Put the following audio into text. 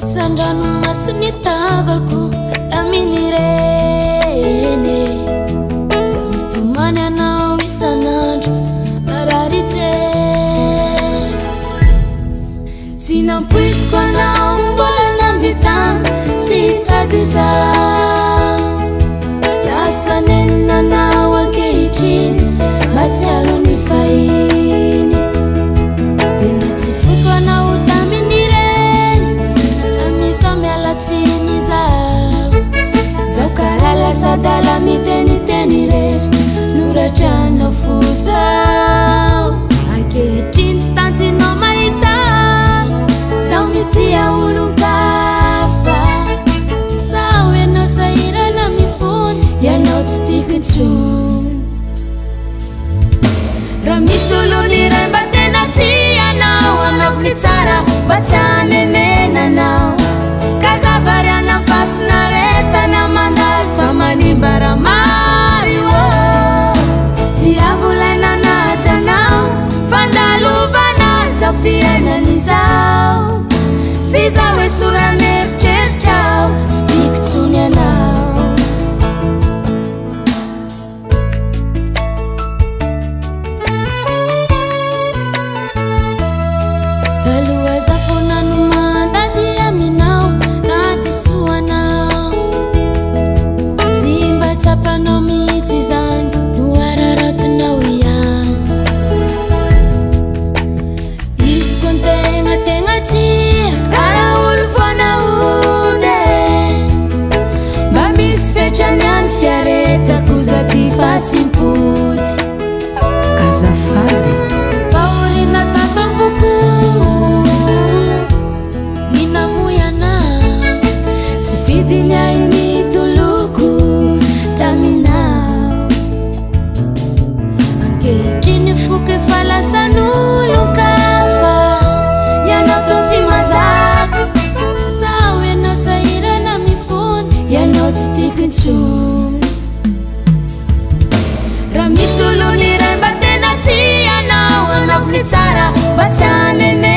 Sandrano masony tavako tamin'ireny zay mitomany anao isan'andro marary jery tsy nampoiziko anao mbola nambitana sy hitady zaho lasa nenanao ankehitriny matsiaro ny fahiny tena tsy foko anao tamin'ireny amiza mialatsiny zaho karaha lasa dala miteniteny rery noratranao fozao ankehitriny tsy tantinao mahita zaho mitia olon-kafa zaho ianao sahirana mifony ianao tsy tiako intsony raha misy olony iray mba tena tianao anaoviny tsara mba tsy hanenenanao kazavary ana fafinaretana mandalo fa manimba raha mary tia volainanaty anao fandalovana zao fiainan'izao fizaho hoe soran'eritreritrao tsy tiako tsony anao taloha za fo nanomandady aminao nadisoanao tsy mba tsapanao mihitsy zany no araratinao ihany isiko ntegna tegna tia karaha olo foanaode mba misy fetrany any fiaretako za ty fa tsy mpody azafady faorina tatam-poko sy fidiny ainy toloko taminao ankehitriny foka efa lasan'olon-kafa ianao tao tsy mazaka zaho ianao sahirana mifony ianao tsy tiako intsony raha misy olony iray mba tena tianao anaoviny tsara mba tsy hanene